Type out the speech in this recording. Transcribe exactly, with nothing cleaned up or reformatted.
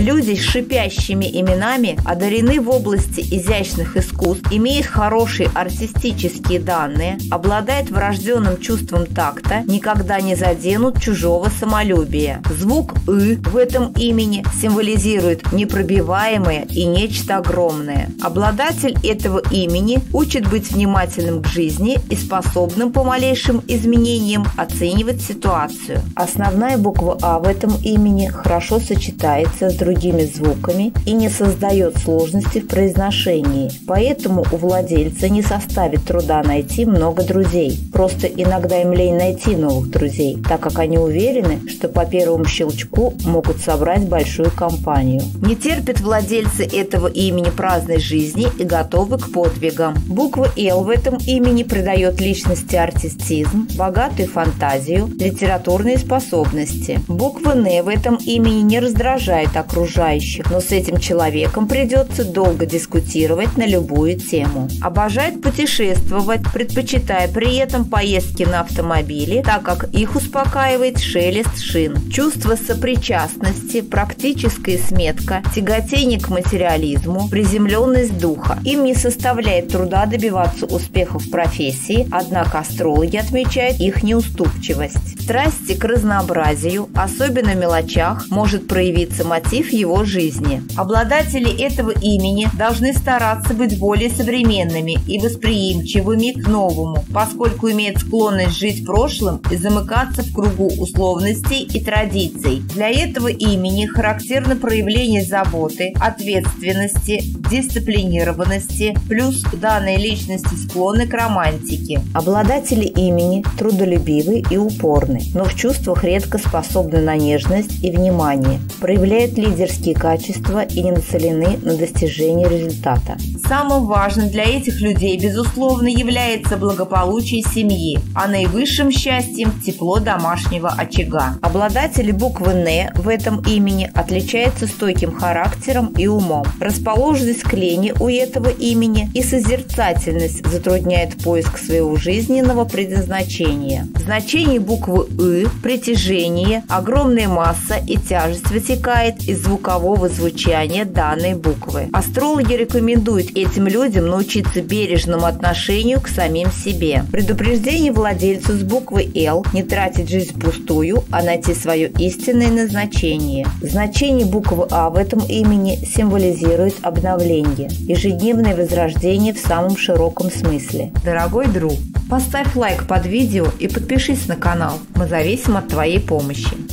Люди с шипящими именами одарены в области изящных искусств, имеют хорошие артистические данные, обладают врожденным чувством такта, никогда не заденут чужого самолюбия. Звук «ы» в этом имени символизирует непробиваемое и нечто огромное. Обладатель этого имени учит быть внимательным к жизни и способным по малейшим изменениям оценивать ситуацию. Основная буква «а» в этом имени хорошо сочетается с другими звуками и не создает сложности в произношении, поэтому у владельца не составит труда найти много друзей. Просто иногда им лень найти новых друзей, так как они уверены, что по первому щелчку могут собрать большую компанию. Не терпят владельцы этого имени праздной жизни и готовы к подвигам. Буква «Л» в этом имени придает личности артистизм, богатую фантазию, литературные способности. Буква «Н» в этом имени не раздражает окружающих, но с этим человеком придется долго дискутировать на любую тему. Обожает путешествовать, предпочитая при этом поездки на автомобиле, так как их успокаивает шелест шин. Чувство сопричастности, практическая сметка, тяготение к материализму, приземленность духа. Им не составляет труда добиваться успеха в профессии, однако астрологи отмечают их неуступчивость. Страсти к разнообразию, особенно в мелочах, может проявиться мотив его жизни. Обладатели этого имени должны стараться быть более современными и восприимчивыми к новому, поскольку имеют склонность жить прошлым и замыкаться в кругу условностей и традиций. Для этого имени характерно проявление заботы, ответственности, дисциплинированности, плюс данные личности склонны к романтике. Обладатели имени трудолюбивы и упорны, но в чувствах редко способны на нежность и внимание, проявляют лидерские качества и не нацелены на достижение результата. Самым важным для этих людей, безусловно, является благополучие семьи, а наивысшим счастьем – тепло домашнего очага. Обладатели буквы «Н» в этом имени отличаются стойким характером и умом. Расположенность к лени у этого имени и созерцательность затрудняет поиск своего жизненного предназначения. Значение буквы «ы» – притяжение, огромная масса и тяжесть вытекает из звукового звучания данной буквы. Астрологи рекомендуют этим людям научиться бережному отношению к самим себе. Предупреждение владельцу с буквой «Л» – не тратить жизнь впустую, а найти свое истинное назначение. Значение буквы «А» в этом имени символизирует обновление, ежедневное возрождение в самом широком смысле. Дорогой друг, поставь лайк под видео и подпишись на канал. Мы зависим от твоей помощи.